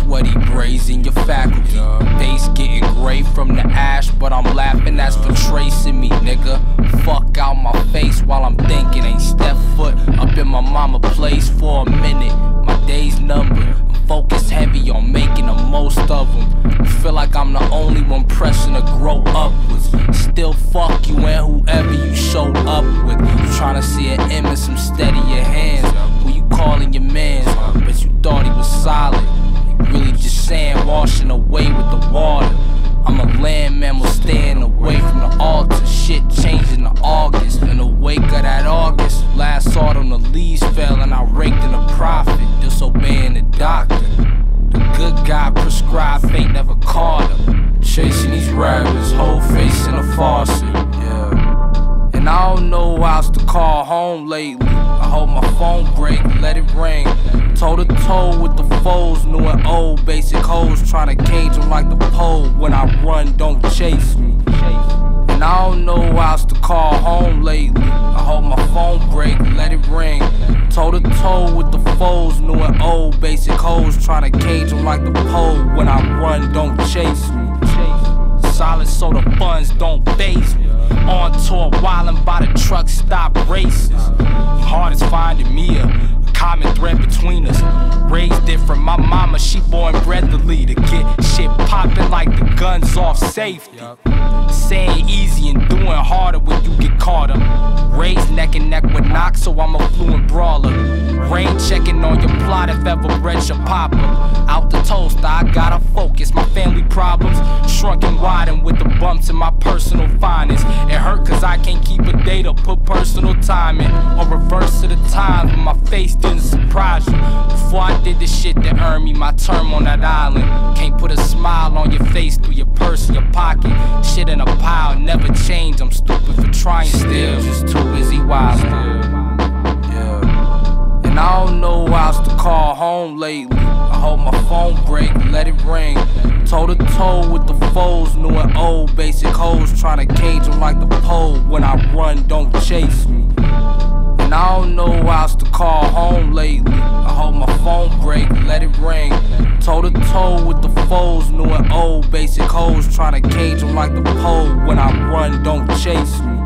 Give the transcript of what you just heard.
sweaty, braising your faculty. Face getting gray from the ash, but I'm laughing, that's for tracing me, nigga. Fuck out my face while I'm thinking. Ain't step foot up in my mama place for a minute. My day's numbered, I'm focused heavy on making the most of them. Feel like I'm the only one pressing to grow upwards. Still fuck you and whoever you show up with. You tryna see an image, some steadier hands. Who you calling your mans? But you thought he was solid. He really just sand washing away with the water. I'm a land mammal staying away from the altar. Shit changing to August. In the wake of that August, last autumn the leaves fell and I raked in a profit. Disobeying the doctor. The good guy prescribe, fate never caught him. Chasing these rappers, whole face in a faucet, yeah. And I don't know how else to call home lately. I hope my phone break, let it ring. Toe to toe with the foes, new and old. Basic hoes trying to cage them like the pole. When I run, don't chase me. And I don't know how else to call home lately. I hope my phone break, let it ring. Toe to toe with the foes, new and old. Basic hoes trying to cage them like the pole. When I run, don't chase me. Solid so the funds don't faze me. On tour wildin' by the truck stop races. Hard as finding me a common thread between us. Raised different, my mama, she born bred the leader. Get shit poppin' like the guns off safety. Saying easy and doing harder when you get caught up. Raised neck and neck with Knox, so I'm a fluent brawler. Rain checking on your plot if ever bread should pop up. Out the toaster, I gotta focus. My family problems shrunk and widened with the bumps in my personal finance. It hurt cause I can't keep a date or put personal time in. Or reverse of the times when my face didn't surprise you. Before I did the shit that earned me my term on that island. Can't put a smile on your face through your purse in your pocket. Shit in a pile, never change. I'm stupid for trying still, just too busy wildin'. And I don't know how else to call home lately. I hope my phone break, let it ring. Toe to toe with the foes, new and old. Basic hoes trying to cage them like the pole. When I run, don't chase me. And I don't know how else to call home lately. I hope my phone break, let it ring. Toe to toe with the foes, new and old. Basic hoes trying to cage them like the pole. When I run, don't chase me.